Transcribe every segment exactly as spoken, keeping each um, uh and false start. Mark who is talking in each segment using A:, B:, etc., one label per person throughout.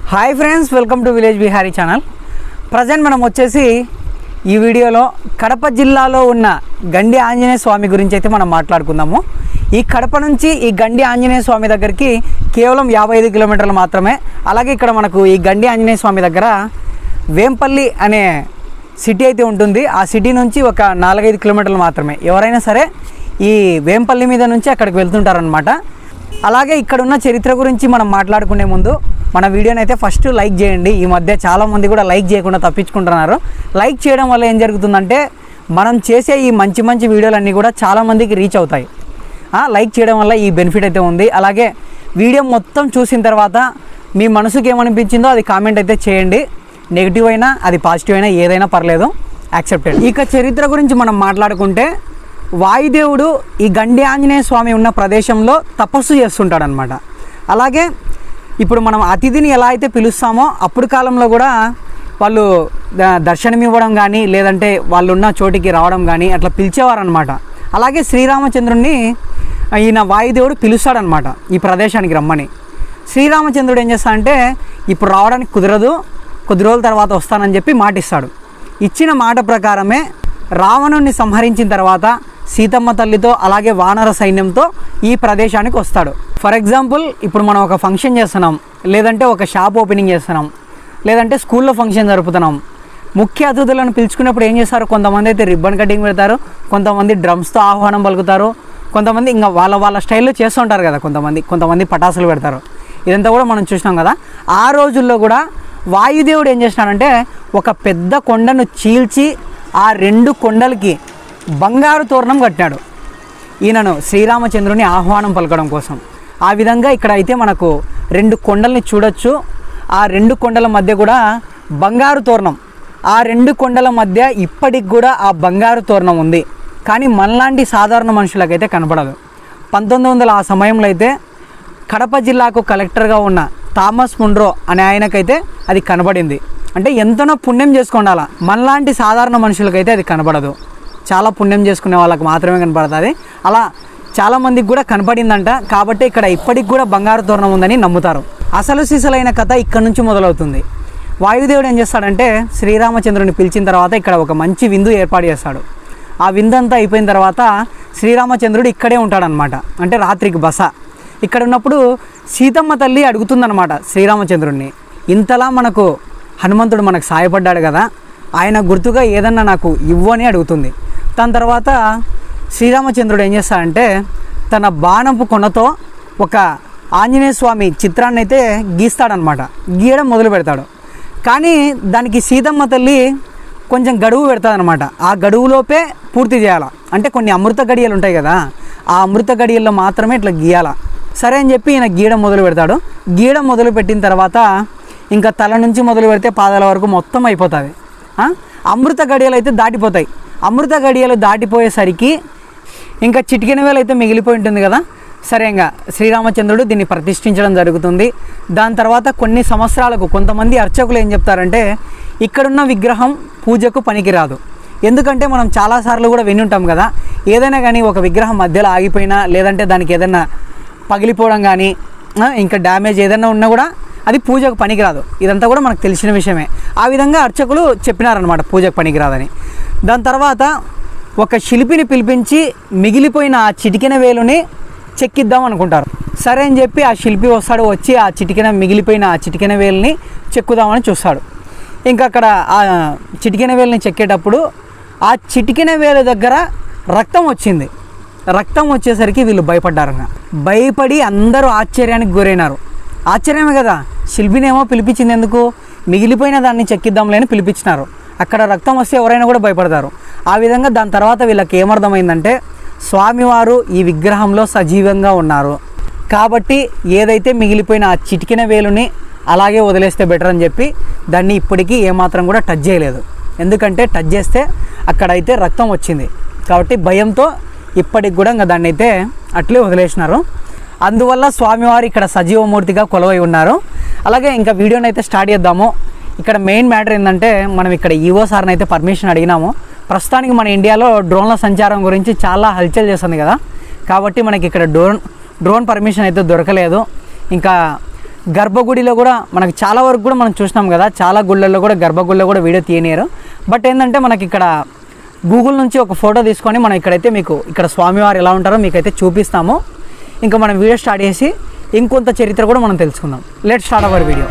A: Hi friends, welcome to village Bihari channel. Present మనం వచ్చేసి ఈ వీడియోలో కడప జిల్లాలో ఉన్న గండి ఆంజనేయ స్వామి గురించి అయితే మనం మాట్లాడుకుందాము. ఈ కడప నుంచి ఈ గండి ఆంజనేయ స్వామి దగ్గరికి కేవలం యాభై ఐదు కిలోమీటర్లు మాత్రమే. అలాగే ఇక్కడ మనకు ఈ గండి ఆంజనేయ స్వామి దగ్గర వేంపల్లి అనే సిటీ అయితే ఉంటుంది. ఆ సిటీ నుంచి ఒక నాలుగైదు కిలోమీటర్లు మాత్రమే. ఎవరైనా సరే ఈ వేంపల్లి మీద నుంచి అక్కడికి వెళ్తుంటారనమాట. అలాగే ఇక్కడ ఉన్న చరిత్ర గురించి మనం మాట్లాడుకునే ముందు మన వీడియోని అయితే ఫస్ట్ లైక్ చేయండి. ఈ మధ్య చాలామంది కూడా లైక్ చేయకుండా తప్పించుకుంటున్నారు. లైక్ చేయడం వల్ల ఏం జరుగుతుందంటే మనం చేసే ఈ మంచి మంచి వీడియోలన్నీ కూడా చాలామందికి రీచ్ అవుతాయి. లైక్ చేయడం వల్ల ఈ బెనిఫిట్ అయితే ఉంది. అలాగే వీడియో మొత్తం చూసిన తర్వాత మీ మనసుకి ఏమనిపించిందో అది కామెంట్ అయితే చేయండి. నెగిటివ్ అయినా అది పాజిటివ్ అయినా ఏదైనా పర్లేదు, యాక్సెప్టెడ్. ఇక చరిత్ర గురించి మనం మాట్లాడుకుంటే వాయుదేవుడు ఈ గండి ఆంజనేయ స్వామి ఉన్న ప్రదేశంలో తపస్సు చేస్తుంటాడనమాట. అలాగే ఇప్పుడు మనం అతిథిని ఎలా అయితే పిలుస్తామో అప్పుడు కాలంలో కూడా వాళ్ళు దర్శనం ఇవ్వడం కానీ లేదంటే వాళ్ళు ఉన్న చోటికి రావడం కానీ అట్లా పిలిచేవారనమాట. అలాగే శ్రీరామచంద్రుడిని ఈయన వాయుదేవుడు పిలుస్తాడనమాట ఈ ప్రదేశానికి రమ్మని. శ్రీరామచంద్రుడు ఏం చేస్తాడంటే ఇప్పుడు రావడానికి కుదరదు, కొద్ది రోజుల తర్వాత వస్తానని చెప్పి మాట ఇస్తాడు. ఇచ్చిన మాట ప్రకారమే రావణుణ్ణి సంహరించిన తర్వాత సీతమ్మ తల్లితో అలాగే వానర సైన్యంతో ఈ ప్రదేశానికి వస్తాడు. ఫర్ ఎగ్జాంపుల్ ఇప్పుడు మనం ఒక ఫంక్షన్ చేస్తున్నాం, లేదంటే ఒక షాప్ ఓపెనింగ్ చేస్తున్నాం, లేదంటే స్కూల్లో ఫంక్షన్ జరుపుతున్నాం. ముఖ్య అతిథులను పిలుచుకున్నప్పుడు ఏం చేస్తారు, కొంతమంది అయితే రిబ్బన్ కటింగ్ పెడతారు, కొంతమంది డ్రమ్స్తో ఆహ్వానం పలుకుతారు, కొంతమంది ఇంకా వాళ్ళ వాళ్ళ స్టైల్లో చేస్తూ ఉంటారు కదా. కొంతమంది కొంతమంది పటాసులు పెడతారు. ఇదంతా కూడా మనం చూసినాం కదా. ఆ రోజుల్లో కూడా వాయుదేవుడు ఏం చేసినాడంటే ఒక పెద్ద కొండను చీల్చి ఆ రెండు కొండలకి బంగారు తోరణం కట్టినాడు ఈయనను శ్రీరామచంద్రుని ఆహ్వానం పలకడం కోసం. ఆ విధంగా ఇక్కడ అయితే మనకు రెండు కొండల్ని చూడొచ్చు. ఆ రెండు కొండల మధ్య కూడా బంగారు తోరణం, ఆ రెండు కొండల మధ్య ఇప్పటికి కూడా ఆ బంగారు తోరణం ఉంది. కానీ మనలాంటి సాధారణ మనుషులకైతే కనపడదు. పంతొమ్మిది వందల ఆ సమయంలో అయితే కడప జిల్లాకు కలెక్టర్గా ఉన్న థామస్ ముండ్రో అనే ఆయనకైతే అది కనబడింది. అంటే ఎంతనో పుణ్యం చేసుకుండాల, మనలాంటి సాధారణ మనుషులకైతే అది కనబడదు. చాలా పుణ్యం చేసుకునే వాళ్ళకి మాత్రమే కనపడుతుంది. అలా చాలామందికి కూడా కనపడిందంట. కాబట్టి ఇక్కడ ఇప్పటికి కూడా బంగారు తోరణం ఉందని నమ్ముతారు. అసలు సిసలైన కథ ఇక్కడ నుంచి మొదలవుతుంది. వాయుదేవుడు ఏం చేస్తాడంటే శ్రీరామచంద్రుని పిలిచిన తర్వాత ఇక్కడ ఒక మంచి విందు ఏర్పాటు చేస్తాడు. ఆ విందు అంతా అయిపోయిన తర్వాత శ్రీరామచంద్రుడు ఇక్కడే ఉంటాడనమాట. అంటే రాత్రికి బస. ఇక్కడ ఉన్నప్పుడు సీతమ్మ తల్లి అడుగుతుందన్నమాట శ్రీరామచంద్రుడిని, ఇంతలా మనకు హనుమంతుడు మనకు సాయపడ్డాడు కదా, ఆయన గుర్తుగా ఏదన్నా నాకు ఇవ్వు అని అడుగుతుంది. దాని తర్వాత శ్రీరామచంద్రుడు ఏం చేస్తాడంటే తన బాణపు కొనతో ఒక ఆంజనేయ స్వామి చిత్రాన్ని అయితే గీస్తాడనమాట. గీయడం మొదలు పెడతాడు. కానీ దానికి సీతమ్మ తల్లి కొంచెం గడువు పెడతాదనమాట. ఆ గడువులోపే పూర్తి చేయాలా. అంటే కొన్ని అమృత గడియలు ఉంటాయి కదా, ఆ అమృత గడియల్లో మాత్రమే ఇట్లా గీయాలా. సరే అని చెప్పి ఈయన గీయడం మొదలు పెడతాడు. గీయడం మొదలు పెట్టిన తర్వాత ఇంకా తల నుంచి మొదలు పెడితే పాదాల వరకు మొత్తం అయిపోతుంది. అమృత గడియలు అయితే దాటిపోతాయి. అమృత గడియలు దాటిపోయేసరికి ఇంకా చిటికెన వేలు అయితే మిగిలిపోయి ఉంటుంది కదా. సరే ఇంకా శ్రీరామచంద్రుడు దీన్ని ప్రతిష్ఠించడం జరుగుతుంది. దాని తర్వాత కొన్ని సంవత్సరాలకు కొంతమంది అర్చకులు ఏం చెప్తారంటే ఇక్కడున్న విగ్రహం పూజకు పనికిరాదు. ఎందుకంటే మనం చాలాసార్లు కూడా విని ఉంటాం కదా, ఏదైనా కానీ ఒక విగ్రహం మధ్యలో ఆగిపోయినా లేదంటే దానికి ఏదైనా పగిలిపోవడం కానీ ఇంకా డ్యామేజ్ ఏదైనా ఉన్నా కూడా అది పూజకు పనికిరాదు. ఇదంతా కూడా మనకు తెలిసిన విషయమే. ఆ విధంగా అర్చకులు చెప్పినారనమాట పూజకు పనికిరాదని. దాని తర్వాత ఒక శిల్పిని పిలిపించి మిగిలిపోయిన ఆ చిటికెన వేలుని చెక్కిద్దాం అనుకుంటారు. సరే అని చెప్పి ఆ శిల్పి వస్తాడు. వచ్చి ఆ చిటికెన మిగిలిపోయిన ఆ చిటికెన వేలుని చెక్కుదామని చూస్తాడు. ఇంకా అక్కడ ఆ చిటికెన వేలుని చెక్కేటప్పుడు ఆ చిటికెన వేలు దగ్గర రక్తం వచ్చింది. రక్తం వచ్చేసరికి వీళ్ళు భయపడ్డారన్న. భయపడి అందరూ ఆశ్చర్యానికి గురైనారు. ఆశ్చర్యమే కదా, శిల్పినేమో పిలిపించింది ఎందుకు, మిగిలిపోయిన దాన్ని చెక్కిద్దాంలే అని పిలిపించినారు. అక్కడ రక్తం వస్తే ఎవరైనా కూడా భయపడతారు. ఆ విధంగా దాని తర్వాత వీళ్ళకి ఏమర్థమైందంటే స్వామివారు ఈ విగ్రహంలో సజీవంగా ఉన్నారు కాబట్టి ఏదైతే మిగిలిపోయిన ఆ చిటికిన వేలుని అలాగే వదిలేస్తే బెటర్ అని చెప్పి దాన్ని ఇప్పటికీ ఏమాత్రం కూడా టచ్ చేయలేదు. ఎందుకంటే టచ్ చేస్తే అక్కడైతే రక్తం వచ్చింది కాబట్టి భయంతో ఇప్పటికి కూడా ఇంకా దాన్ని అయితే అట్లే వదిలేసినారు. అందువల్ల స్వామివారు ఇక్కడ సజీవమూర్తిగా కొలువై ఉన్నారు. అలాగే ఇంకా వీడియోని అయితే స్టార్ట్ చేద్దాము. ఇక్కడ మెయిన్ మ్యాటర్ ఏంటంటే మనం ఇక్కడ ఈవో సార్ని అయితే పర్మిషన్ అడిగినాము. ప్రస్తుతానికి మన ఇండియాలో డ్రోన్ల సంచారం గురించి చాలా హల్చల్ చేస్తుంది కదా, కాబట్టి మనకి ఇక్కడ డ్రోన్ డ్రోన్ పర్మిషన్ అయితే దొరకలేదు. ఇంకా గర్భగుడిలో కూడా మనకి చాలా వరకు కూడా మనం చూసినాం కదా, చాలా గుళ్ళల్లో కూడా గర్భగుడిలో కూడా వీడియో తీయనియరు. బట్ ఏంటంటే మనకి ఇక్కడ గూగుల్ నుంచి ఒక ఫోటో తీసుకొని మనం ఇక్కడైతే మీకు ఇక్కడ స్వామివారు ఎలా ఉంటారో మీకైతే చూపిస్తాము. ఇంకా మనం వీడియో స్టార్ట్ చేసి ఇంకొంత చరిత్ర కూడా మనం తెలుసుకుందాం. Let's start our video.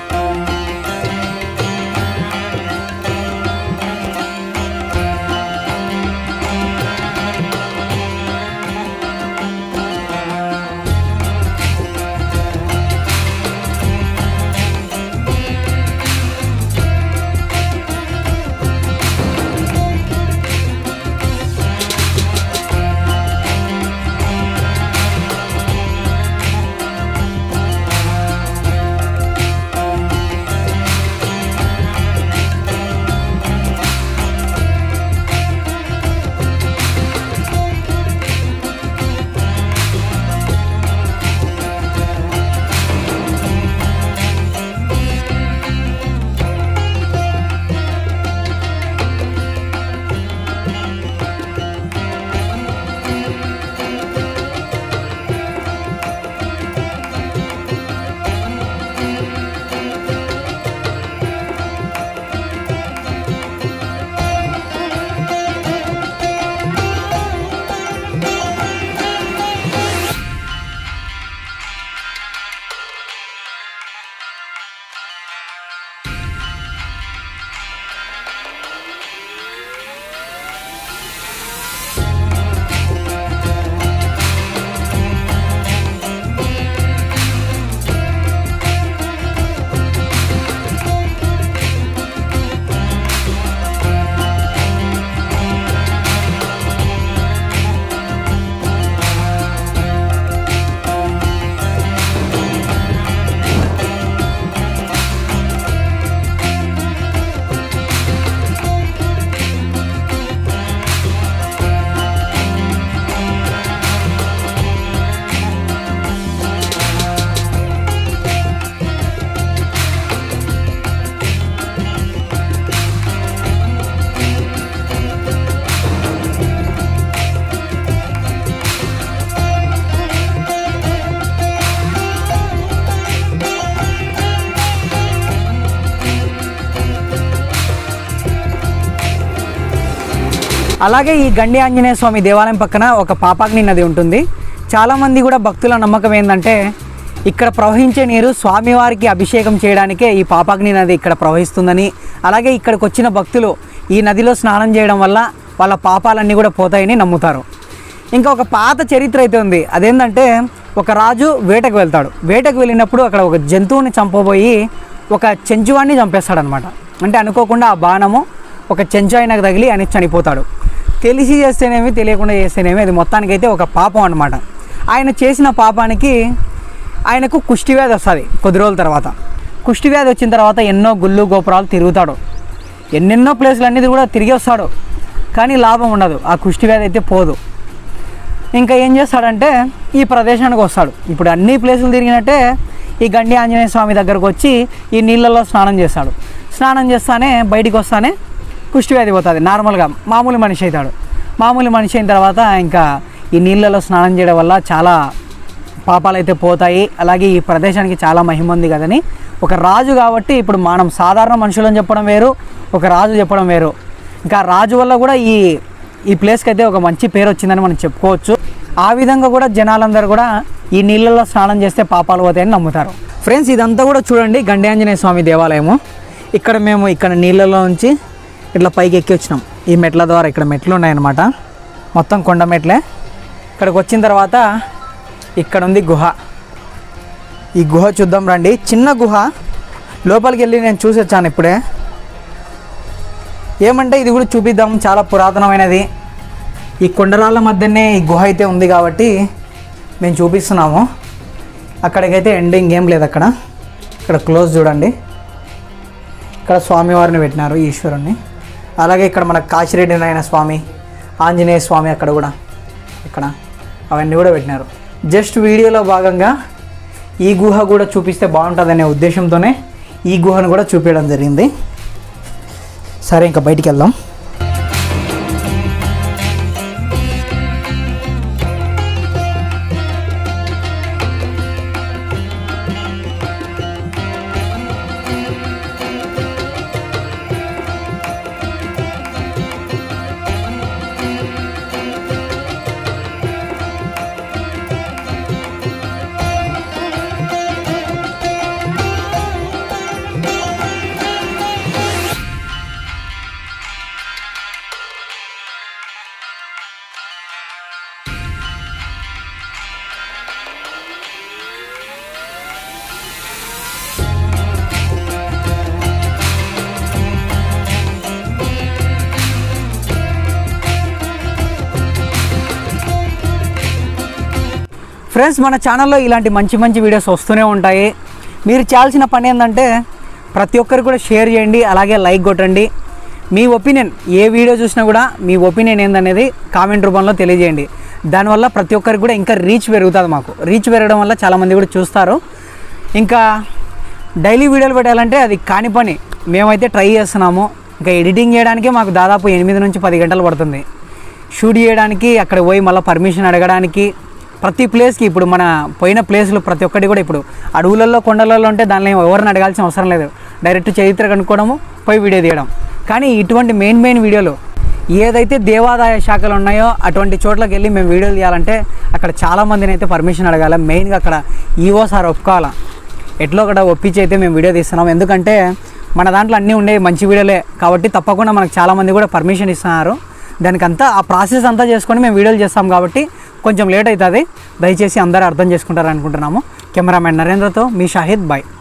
A: అలాగే ఈ గండి ఆంజనేయ స్వామి దేవాలయం పక్కన ఒక పాపాగ్ని నది ఉంటుంది. చాలామంది కూడా భక్తుల నమ్మకం ఏంటంటే ఇక్కడ ప్రవహించే నీరు స్వామివారికి అభిషేకం చేయడానికే ఈ పాపాగ్ని నది ఇక్కడ ప్రవహిస్తుందని, అలాగే ఇక్కడికి వచ్చిన భక్తులు ఈ నదిలో స్నానం చేయడం వల్ల వాళ్ళ పాపాలన్నీ కూడా పోతాయని నమ్ముతారు. ఇంకా ఒక పాత చరిత్ర అయితే ఉంది. అదేంటంటే ఒక రాజు వేటకు వెళ్తాడు. వేటకు వెళ్ళినప్పుడు అక్కడ ఒక జంతువుని చంపబోయి ఒక చెంచువాడిని చంపేస్తాడనమాట. అంటే అనుకోకుండా ఆ బాణము ఒక చెంచు ఆయనకు తగిలి ఆయన చనిపోతాడు. తెలిసి చేస్తేనేమి తెలియకుండా చేస్తేనేమి అది మొత్తానికైతే ఒక పాపం అనమాట. ఆయన చేసిన పాపానికి ఆయనకు కుష్టివ్యాధి వస్తుంది. కొద్ది రోజుల తర్వాత కుష్టివ్యాధి వచ్చిన తర్వాత ఎన్నో గుళ్ళు గోపురాలు తిరుగుతాడు, ఎన్నెన్నో ప్లేసులు అన్నీ కూడా తిరిగి వస్తాడు. కానీ లాభం ఉండదు, ఆ కుష్టివ్యాధి అయితే పోదు. ఇంకా ఏం చేస్తాడంటే ఈ ప్రదేశానికి వస్తాడు. ఇప్పుడు అన్ని ప్లేసులు తిరిగినట్టే ఈ గండి ఆంజనేయ స్వామి దగ్గరకు వచ్చి ఈ నీళ్ళల్లో స్నానం చేస్తాడు. స్నానం చేస్తానే బయటికి వస్తానే కుష్టివ్యాధి పోతుంది. నార్మల్గా మామూలు మనిషి అవుతాడు. మామూలు మనిషి అయిన తర్వాత ఇంకా ఈ నీళ్ళలో స్నానం చేయడం వల్ల చాలా పాపాలు అయితే పోతాయి. అలాగే ఈ ప్రదేశానికి చాలా మహిమ ఉంది కదని ఒక రాజు కాబట్టి, ఇప్పుడు మనం సాధారణ మనుషులని చెప్పడం వేరు, ఒక రాజు చెప్పడం వేరు. ఇంకా రాజు వల్ల కూడా ఈ ఈ ప్లేస్కి అయితే ఒక మంచి పేరు వచ్చిందని మనం చెప్పుకోవచ్చు. ఆ విధంగా కూడా జనాలందరూ కూడా ఈ నీళ్ళలో స్నానం చేస్తే పాపాలు పోతాయని నమ్ముతారు. ఫ్రెండ్స్, ఇదంతా కూడా చూడండి గండి ఆంజనేయ స్వామి దేవాలయము. ఇక్కడ మేము ఇక్కడ నీళ్ళలో నుంచి ఇట్లా పైకి ఎక్కి వచ్చినాం. ఈ మెట్ల ద్వారా ఇక్కడ మెట్లు ఉన్నాయన్నమాట, మొత్తం కొండ మెట్లే. ఇక్కడికి వచ్చిన తర్వాత ఇక్కడ ఉంది గుహ. ఈ గుహ చూద్దాం రండి. చిన్న గుహ, లోపలికి వెళ్ళి నేను చూసి వచ్చాను ఇప్పుడే. ఏమంటే ఇది కూడా చూపిద్దాం, చాలా పురాతనమైనది. ఈ కొండరాళ్ళ మధ్యనే ఈ గుహ అయితే ఉంది కాబట్టి మేము చూపిస్తున్నాము. అక్కడికైతే ఎండింగ్ ఏం లేదు. అక్కడ ఇక్కడ క్లోజ్ చూడండి. ఇక్కడ స్వామివారిని పెట్టినారు, ఈశ్వరుణ్ణి. అలాగే ఇక్కడ మనకు కాశిరెడ్డి నాయన స్వామి, ఆంజనేయ స్వామి అక్కడ కూడా ఇక్కడ అవన్నీ కూడా పెట్టినారు. జస్ట్ వీడియోలో భాగంగా ఈ గుహ కూడా చూపిస్తే బాగుంటుందనే ఉద్దేశంతోనే ఈ గుహను కూడా చూపించడం జరిగింది. సరే, ఇంకా బయటికి వెళ్దాం. ఫ్రెండ్స్, మన ఛానల్లో ఇలాంటి మంచి మంచి వీడియోస్ వస్తూనే ఉంటాయి. మీరు చేయాల్సిన పని ఏంటంటే ప్రతి ఒక్కరు కూడా షేర్ చేయండి, అలాగే లైక్ కొట్టండి. మీ ఒపీనియన్ ఏ వీడియో చూసినా కూడా మీ ఒపీనియన్ ఏందనేది కామెంట్ రూపంలో తెలియజేయండి. దానివల్ల ప్రతి ఒక్కరికి కూడా ఇంకా రీచ్ పెరుగుతుంది. మాకు రీచ్ పెరగడం వల్ల చాలామంది కూడా చూస్తారు. ఇంకా డైలీ వీడియోలు పెట్టాలంటే అది కాని పని. మేమైతే ట్రై చేస్తున్నాము. ఇంకా ఎడిటింగ్ చేయడానికి మాకు దాదాపు ఎనిమిది నుంచి పది గంటలు పడుతుంది. షూట్ చేయడానికి అక్కడ పోయి మళ్ళీ పర్మిషన్ అడగడానికి ప్రతి ప్లేస్కి, ఇప్పుడు మన పోయిన ప్లేస్లు ప్రతి ఒక్కటి కూడా ఇప్పుడు అడవులలో కొండలలో ఉంటే దానిలో ఎవరిని అడగాల్సిన అవసరం లేదు. డైరెక్ట్ చరిత్ర కనుక్కోవడము, పోయి వీడియో తీయడం. కానీ ఇటువంటి మెయిన్ మెయిన్ వీడియోలు ఏదైతే దేవాదాయ శాఖలు ఉన్నాయో అటువంటి చోట్లకి వెళ్ళి మేము వీడియోలు తీయాలంటే అక్కడ చాలామందిని అయితే పర్మిషన్ అడగాలి. మెయిన్గా అక్కడ ఈవో సార్ ఒప్పుకోవాలా. ఎట్లో ఒకటి ఒప్పించి అయితే మేము వీడియో తీస్తున్నాం. ఎందుకంటే మన దాంట్లో అన్నీ ఉండే మంచి వీడియోలే కాబట్టి తప్పకుండా మనకు చాలామంది కూడా పర్మిషన్ ఇస్తున్నారు. దానికంతా ఆ ప్రాసెస్ అంతా చేసుకొని మేము వీడియోలు చేస్తాం కాబట్టి కొంచెం లేట్ అవుతుంది. దయచేసి అందరూ అర్థం చేసుకుంటారు అనుకుంటున్నాము. కెమెరామెన్ నరేంద్రతో మీ షాహిద్, బాయ్.